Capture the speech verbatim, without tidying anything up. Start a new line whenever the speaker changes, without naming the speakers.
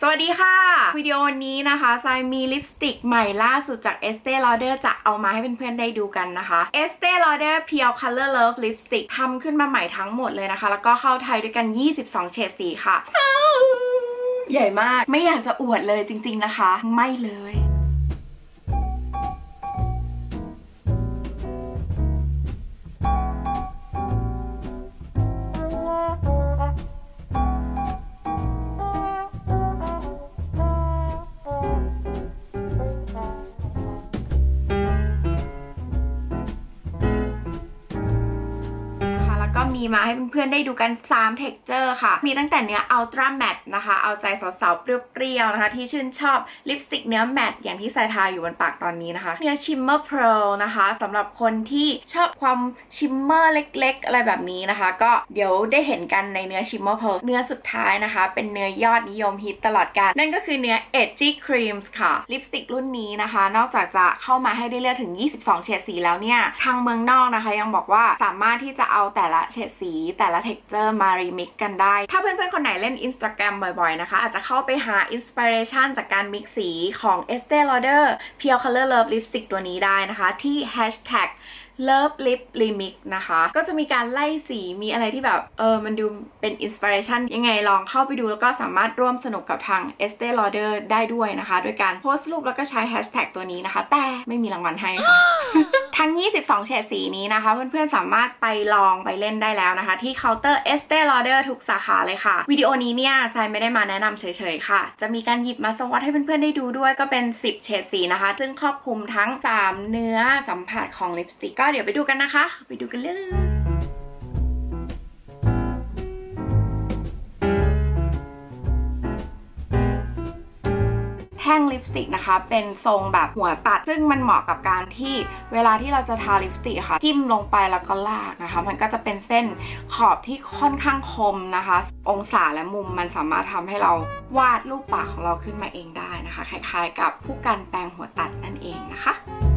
วัสดีค่ะวิดีโอนี้นะคะทรายมีลิปสติกใหม่ล่าสุดจาก Estee Lauder จะเอามาให้เพื่อนๆได้ดูกันนะคะ Estee Lauder Pure Color Love Lipstick ทำขึ้นมาใหม่ทั้งหมดเลยนะคะแล้วก็เข้าไทยด้วยกันยี่สิบสองเฉดสีค่ะใหญ่มากไม่อยากจะอวดเลยจริงๆนะคะไม่เลยก็มีมาให้เพื่อนๆได้ดูกันสาม texture ค่ะมีตั้งแต่เนื้อ Ultra Matte นะคะเอาใจสาวๆเปรี้ยวๆนะคะที่ชื่นชอบลิปสติกเนื้อแมตต์อย่างที่สายทาอยู่บนปากตอนนี้นะคะเนื้อ Shimmer Pearl นะคะสำหรับคนที่ชอบความชิมเมอร์เล็กๆอะไรแบบนี้นะคะก็เดี๋ยวได้เห็นกันในเนื้อ Shimmer Pearl เนื้อสุดท้ายนะคะเป็นเนื้อยอดนิยมฮิตตลอดกาลนั่นก็คือเนื้อ Edgy Creams ค่ะลิปสติกรุ่นนี้นะคะนอกจากจะเข้ามาให้ได้เลือกถึงยี่สิบสองเฉดสีแล้วเนี่ยทางเมืองนอกนะคะยังบอกว่าสามารถที่จะเอาแต่ละเฉดสีแต่ละ texture มา remix กันได้ถ้าเพื่อนๆคนไหนเล่น Instagram บ่อยๆนะคะอาจจะเข้าไปหา inspiration จากการ mix สีของ Estee Lauder Pure Color Love Lipstick ตัวนี้ได้นะคะที่ hashtag Love Lip Remix นะคะก็จะมีการไล่สีมีอะไรที่แบบเออมันดูเป็น inspiration ยังไงลองเข้าไปดูแล้วก็สามารถร่วมสนุกกับทาง Estee Lauder ได้ด้วยนะคะโดยการโพสต์รูปแล้วก็ใช้ hashtag ตัวนี้นะคะแต่ไม่มีรางวัลให้ค่ะ ทั้งยี่สิบสองเฉดสีนี้นะคะเพื่อนๆสามารถไปลองไปเล่นได้แล้วนะคะที่เคาน์เตอร์ Estee Lauder ทุกสาขาเลยค่ะวิดีโอนี้เนี่ยทรายไม่ได้มาแนะนำเฉยๆค่ะจะมีการหยิบมาสวอตให้เพื่อนๆได้ดูด้วยก็เป็นสิบเฉดสีนะคะซึ่งครอบคลุมทั้งสามเนื้อสัมผัสของลิปสติกก็เดี๋ยวไปดูกันนะคะไปดูกันเลยแท่งลิปสติกนะคะเป็นทรงแบบหัวตัดซึ่งมันเหมาะกับการที่เวลาที่เราจะทาลิปสติกค่ะจิ้มลงไปแล้วก็ลากนะคะมันก็จะเป็นเส้นขอบที่ค่อนข้างคมนะคะองศาและมุมมันสามารถทำให้เราวาดรูปปากของเราขึ้นมาเองได้นะคะคล้ายๆกับผู้กันแปรงหัวตัดนั่นเองนะคะ